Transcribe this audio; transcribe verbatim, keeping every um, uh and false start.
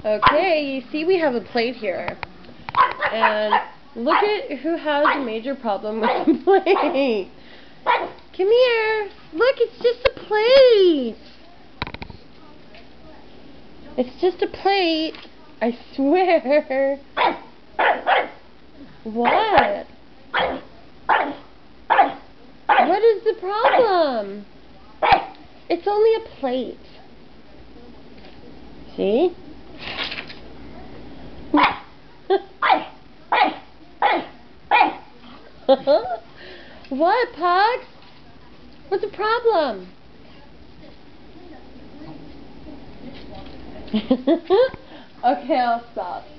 Okay, you see we have a plate here. And look at who has a major problem with the plate. Come here. Look, it's just a plate. It's just a plate. I swear. What? What is the problem? It's only a plate. See? What, Pugs? What's the problem? Okay, I'll stop.